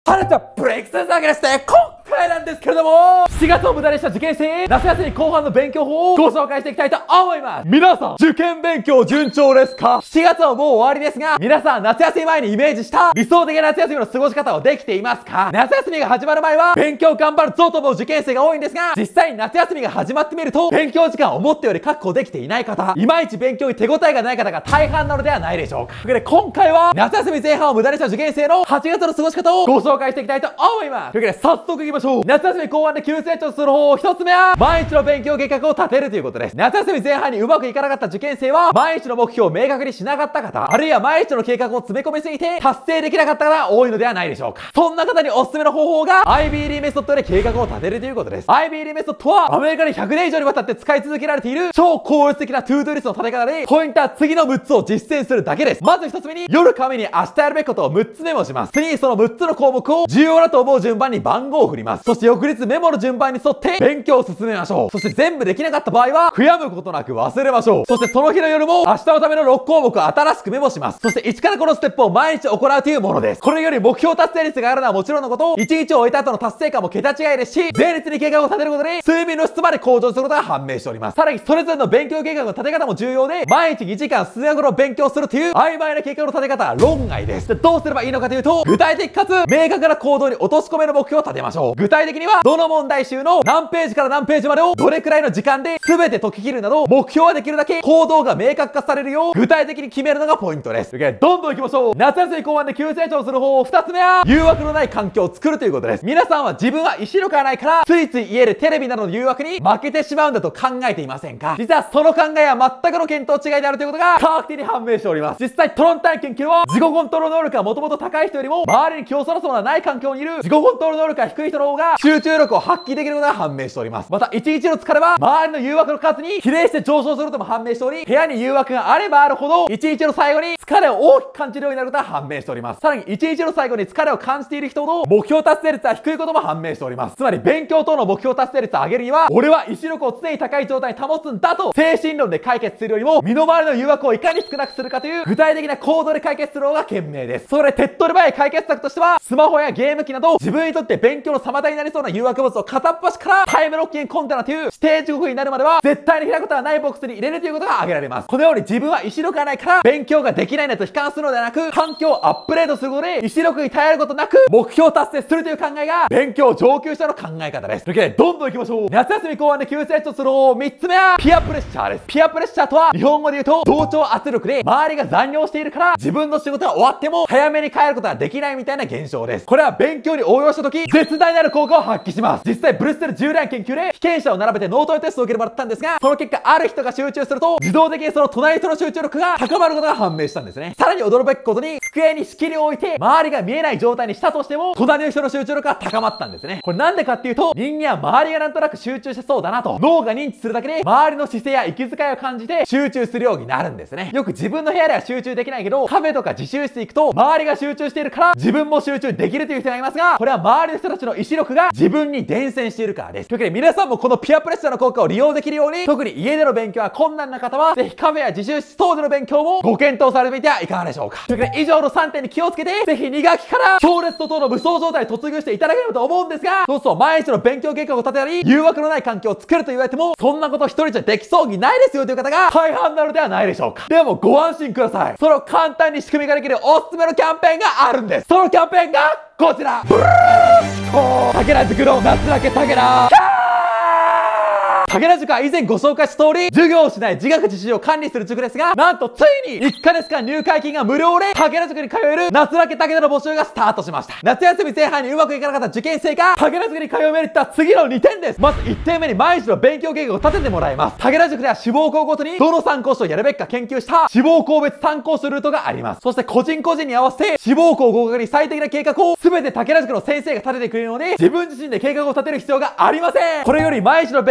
ハルトブレイクスルーわけですね。今回なんですけれども、7月を無駄にした受験生、夏休み後半の勉強法をご紹介していきたいと思います。皆さん、受験勉強順調ですか？ 7 月はもう終わりですが、皆さん夏休み前にイメージした理想的な夏休みの過ごし方をできていますか？夏休みが始まる前は勉強頑張るぞと思う受験生が多いんですが、実際に夏休みが始まってみると、勉強時間を思ったより確保できていない方、いまいち勉強に手応えがない方が大半なのではないでしょうか。ということで今回は夏休み前半を無駄にした受験生の8月の過ごし方をご紹介していきたいと思います。ということで早速いきましょう。夏休み後半で急成長する方法1つ目は、毎日の勉強計画を立てるということです。夏休み前半にうまくいかなかった受験生は、毎日の目標を明確にしなかった方、あるいは毎日の計画を詰め込みすぎて達成できなかった方が多いのではないでしょうか。そんな方におすすめの方法が IBD メソッドで計画を立てるということです。IBD メソッドはアメリカに100年以上にわたって使い続けられている超効率的なトゥードゥリストの立て方で、ポイントは次の6つを実践するだけです。まず1つ目に、夜紙に明日やるべきことを6つメモします。次にその6つの項目を重要だと思う順番に番号を振ります。そして翌日メモの順番に沿って勉強を進めましょう。そして全部できなかった場合は悔やむことなく忘れましょう。そしてその日の夜も明日のための6項目を新しくメモします。そして1からこのステップを毎日行うというものです。これより目標達成率があるのはもちろんのこと、1日を終えた後の達成感も桁違いですし、前日に計画を立てることで睡眠の質まで向上することが判明しております。さらにそれぞれの勉強計画の立て方も重要で、毎日2時間数学の勉強するという曖昧な計画の立て方は論外です。でどうすればいいのかというと、具体的かつ明確な行動に落とし込める目標を立てましょう。具体的にはどの問題集の何ページから何ページまでをどれくらいの時間で全て解き切るなど、目標はできるだけ行動が明確化されるよう具体的に決めるのがポイントです。どんどん行きましょう。夏休み後半で急成長する方法2つ目は、誘惑のない環境を作るということです。皆さんは自分は意志力がないからついつい家でテレビなどの誘惑に負けてしまうんだと考えていませんか？実はその考えは全くの見当違いであるということが科学的に判明しております。実際トロンタイン研究は、自己コントロール能力がもともと高い人よりも周りに競争のそうがない環境にいる自己コントロール能力が低い人の方が集中力を発揮できることが判明しております。また1日の疲れは周りの誘惑の数に比例して上昇するとも判明しており、部屋に誘惑があればあるほど1日の最後に疲れを大きく感じるようになることが判明しております。さらに1日の最後に疲れを感じている人ほど目標達成率は低いことも判明しております。つまり勉強等の目標達成率を上げるには、俺は意志力を常に高い状態に保つんだと精神論で解決するよりも、身の回りの誘惑をいかに少なくするかという具体的な行動で解決する方が賢明です。そこで手っ取り早い解決策としては、スマホやゲーム機など自分にとって勉強の妨げになりそうな誘惑物を片っ端からタイムロッキングコンテナという指定時刻になるまでは絶対に開くことはないボックスに入れるということが挙げられます。このように自分は意志力がないから勉強ができないんだと悲観するのではなく、環境をアップデートすることで意志力に頼ることなく目標達成するという考えが勉強上級者の考え方です。というわけでどんどん行きましょう。夏休み後半で急成長する方法3つ目はピアプレッシャーです。ピアプレッシャーとは日本語で言うと同調圧力で、周りが残業しているから自分の仕事が終わっても早めに帰ることができないみたいな現象です。これは勉強に応用した時絶大なる効果を発揮します。実際ブルッセル10年研究で被験者を並べてノートテストを受けてもらったんですが、その結果ある人が集中すると自動的にその隣人の集中力が高まることが判明したんですね。さらに驚くべきことに、机に仕切りを置いて周りが見えない状態にしたとしても隣の人の集中力が高まったんですね。これなんでかっていうと、人間は周りがなんとなく集中してそうだなと脳が認知するだけで、周りの姿勢や息遣いを感じて集中するようになるんですね。よく自分の部屋では集中できないけど、カフェとか自習室行くと周りが集中しているから自分も集中できるという人がいますが、これは周りの人たちの意志力が自分に伝染しているからです。というわけで皆さんもこのピアプレッシャーの効果を利用できるように、特に家での勉強が困難な方はぜひカフェや自習室等での勉強もご検討されてみてはいかがでしょうか。というわけで以上の3点に気をつけて、ぜひ2学期から超烈怒涛の無双状態に突入していただければと思うんですが、そう毎日の勉強計画を立てたり誘惑のない環境を作ると言われても、そんなこと一人じゃできそうにないですよという方が大半なのではないでしょうか。でもご安心ください。その簡単に仕組みができるおすすめのキャンペーンがあるんです。そのキャンペーンがこちら。ブルーシコー武田塾の夏だけ武田武田塾は以前ご紹介した通り、授業をしない自学自習を管理する塾ですが、なんとついに1ヶ月間入会金が無料で武田塾に通える夏だけ武田の募集がスタートしました。夏休み前半にうまくいかなかった受験生が武田塾に通うメリットは次の2点です。まず1点目に毎日の勉強計画を立ててもらいます。武田塾では志望校ごとにどの参考書をやるべきか研究した志望校別参考書ルートがあります。そして個人個人に合わせて志望校合格に最適な計画を全て武田塾の先生が立ててくれるので、自分自身で計画を立てる必要がありません。これより毎日の勉強計画を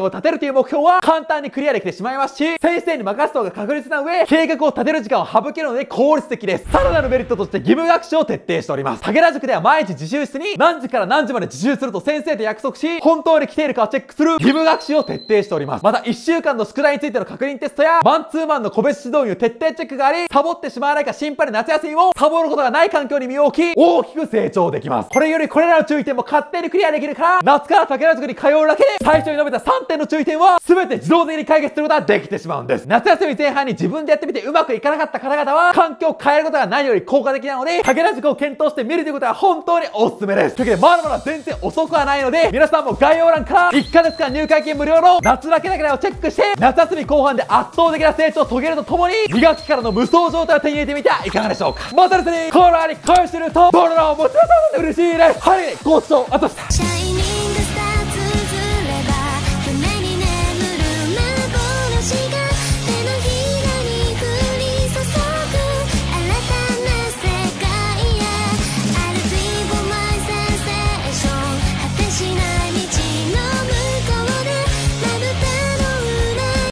を立てるという目標は簡単にクリアできてしまいますし、先生に任す方が確実な上、計画を立てる時間を省けるので効率的です。さらなるメリットとして義務学習を徹底しております。武田塾では毎日自習室に何時から何時まで自習すると先生と約束し、本当に来ているかをチェックする義務学習を徹底しております。また1週間の宿題についての確認テストやマンツーマンの個別指導員を徹底チェックがあり、サボってしまわないか心配で夏休みもサボることがない環境に身を置き、大きく成長できます。これよりこれらの注意点も勝手にクリアできるから、夏から武田塾に通うだけで最初に述べた3点の注意点は全て自動的に解決することができてしまうんです。夏休み前半に自分でやってみてうまくいかなかった方々は、環境を変えることが何より効果的なので、武田塾を検討してみるということは本当におすすめです。というわけでまだまだ全然遅くはないので、皆さんも概要欄から1ヶ月間入会金無料の夏だけだけをチェックして、夏休み後半で圧倒的な成長を遂げるとともに、2学期からの無双状態を手に入れてみてはいかがでしょうか。またですね、コーナーに返してるとボロロを持ち出されて嬉しいです。はい、ご視聴ありがとうございました。